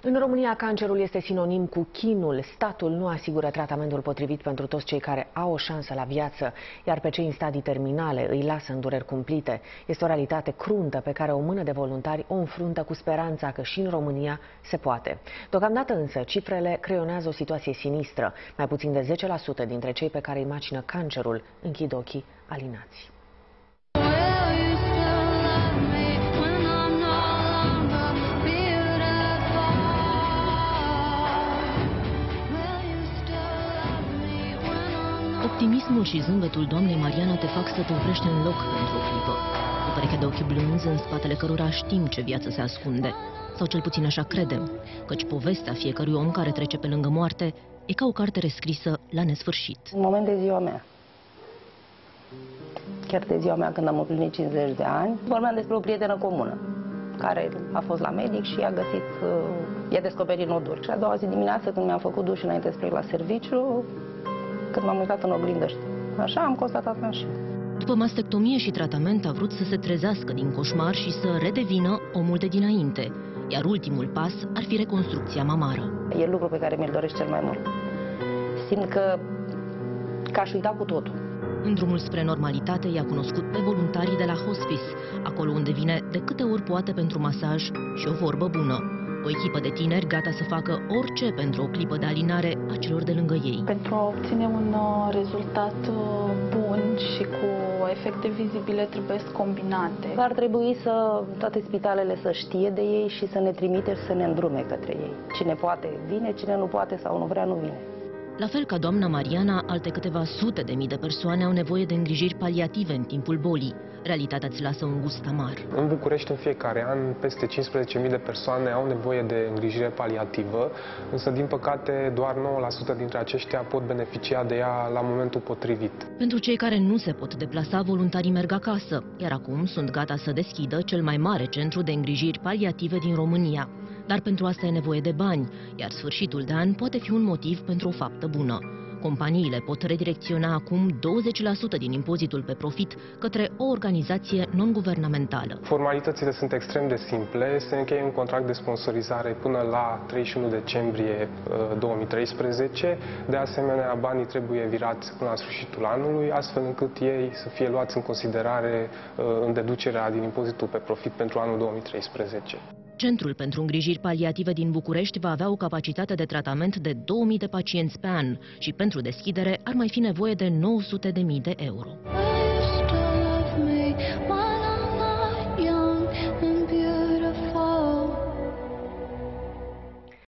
În România, cancerul este sinonim cu chinul. Statul nu asigură tratamentul potrivit pentru toți cei care au o șansă la viață, iar pe cei în stadii terminale îi lasă în dureri cumplite. Este o realitate cruntă pe care o mână de voluntari o înfruntă cu speranța că și în România se poate. Deocamdată însă, cifrele creionează o situație sinistră. Mai puțin de 10% dintre cei pe care îi macină cancerul închid ochii alinați. Optimismul și zâmbetul doamnei Mariana te fac să te oprești în loc pentru o clipă. O pereche de ochi blânzi în spatele cărora știm ce viață se ascunde. Sau cel puțin așa credem, căci povestea fiecărui om care trece pe lângă moarte e ca o carte rescrisă la nesfârșit. În moment de ziua mea, chiar de ziua mea când am împlinit 50 de ani, vorbeam despre o prietenă comună care a fost la medic și i-a descoperit noduri. Și a doua zi dimineață, când mi-am făcut duș înainte să plec la serviciu, când m-am uitat în oglindă, așa am constatat așa. După mastectomie și tratament a vrut să se trezească din coșmar și să redevină omul de dinainte, iar ultimul pas ar fi reconstrucția mamară. E lucru pe care mi-l doresc cel mai mult. Simt că aș uita cu totul. În drumul spre normalitate i-a cunoscut pe voluntarii de la hospice, acolo unde vine de câte ori poate pentru masaj și o vorbă bună. O echipă de tineri gata să facă orice pentru o clipă de alinare a celor de lângă ei. Pentru a obține un rezultat bun și cu efecte vizibile trebuie combinate. Ar trebui să toate spitalele să știe de ei și să ne trimite și să ne îndrume către ei. Cine poate vine, cine nu poate sau nu vrea nu vine. La fel ca doamna Mariana, alte câteva sute de mii de persoane au nevoie de îngrijiri paliative în timpul bolii. Realitatea îți lasă un gust amar. În București, în fiecare an, peste 15.000 de persoane au nevoie de îngrijire paliativă, însă, din păcate, doar 9% dintre aceștia pot beneficia de ea la momentul potrivit. Pentru cei care nu se pot deplasa, voluntarii merg acasă, iar acum sunt gata să deschidă cel mai mare centru de îngrijiri paliative din România. Dar pentru asta e nevoie de bani, iar sfârșitul de an poate fi un motiv pentru o faptă bună. Companiile pot redirecționa acum 20% din impozitul pe profit către o organizație non-guvernamentală. Formalitățile sunt extrem de simple. Se încheie un contract de sponsorizare până la 31 decembrie 2013. De asemenea, banii trebuie virați până la sfârșitul anului, astfel încât ei să fie luați în considerare în deducerea din impozitul pe profit pentru anul 2013. Centrul pentru îngrijiri paliative din București va avea o capacitate de tratament de 2000 de pacienți pe an și pentru deschidere ar mai fi nevoie de 900.000 de euro.